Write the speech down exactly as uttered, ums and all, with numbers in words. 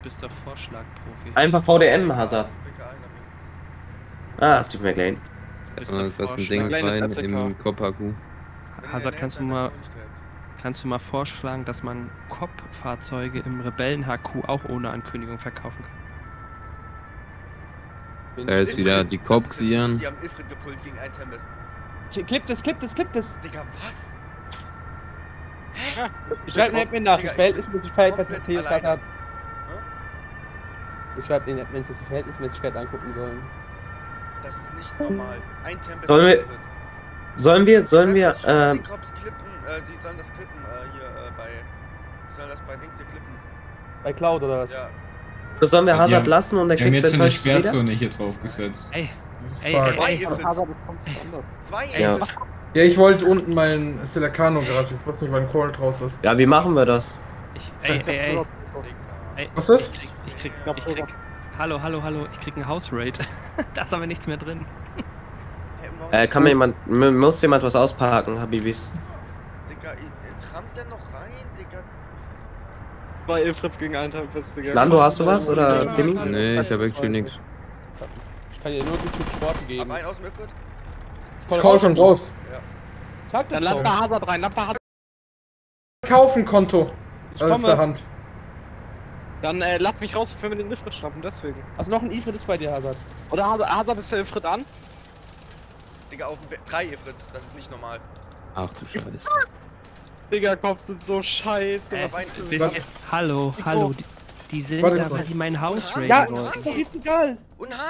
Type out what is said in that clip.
bist doch Vorschlagprofi. Einfach V D M, Hazard. Ah, Steve McLean. Du bist Ah, doch jetzt was ein Vorschlag- Ding rein im Kopf-Akku. Hazard, kannst du mal kannst du mal vorschlagen, dass man C O P-Fahrzeuge im Rebellen-H Q auch ohne Ankündigung verkaufen kann? Da ist wieder die Kopxieren. Die haben Ifrit gepult gegen ein Tempest. Clip das, clip das, clip das. Digga, was? Hä? Ich schreibe den Admin nach, das Verhältnismäßigkeit bei komplett T T alleine. hat. Ich schreibe den Admins, dass sie Verhältnismäßigkeit angucken sollen. Das ist nicht normal. Ein Tempest Sollen wir- Ifrit. Sollen wir, sollen wir, Schreib- schreib ähm, den Cops klippen, äh, die sollen das klippen, äh, hier, äh, bei... Die sollen das bei Dings hier klippen. Bei Cloud oder was? Ja. sollen wir Ja, Hazard die haben- lassen und er Wir haben kriegt jetzt sein eine Zeug wieder? Sperrzone hier drauf gesetzt. Ey, ey, Fuck. ey, Zwei ey, Ifrits. Zwei Ja. Ifrits. Ja, ich wollte unten meinen Silicano gerade. Ich wusste nicht, wann Cold raus ist. Ja, wie machen wir das? ich, ey, ey, ey, ey, Was ist? ich krieg, ich krieg, ich krieg, hallo, hallo, hallo, ich krieg ein House-Raid. Da ist aber nichts mehr drin. Hey, warum- Äh, kann mir jemand, m- muss jemand was ausparken, Habibis? Digga, jetzt rammt der noch rein, Digga. Zwei Ilfritz gegen einen Tempest, Digga. Lando, hast du was? Oder Timmy? Nee, ich hab actually nix. Ich kann dir nur die Typ Sport Hab geben. einen aus dem Ifrit. Ist Call schon raus. Sag das Dann doch. Lampe Hazard rein, Lampe Hazard. Kaufen Konto. Ich Aus komme. der Hand. Dann äh, lass mich raus, wenn wir den Ilfrit schnappen, deswegen. Also noch ein Ifrit ist bei dir, Hazard. Oder Hazard, Hazard ist der Ilfrit an? Digga, auf dem Be drei Ifrits. Das ist nicht normal. Ach du Scheiße. Digga, Kopf sind so scheiße. Äh, auf einen- bisschen, hallo, hallo, die, die sind Warte da, mal. weil die mein Haus raiden Ja, wollten. ist doch jetzt egal. Und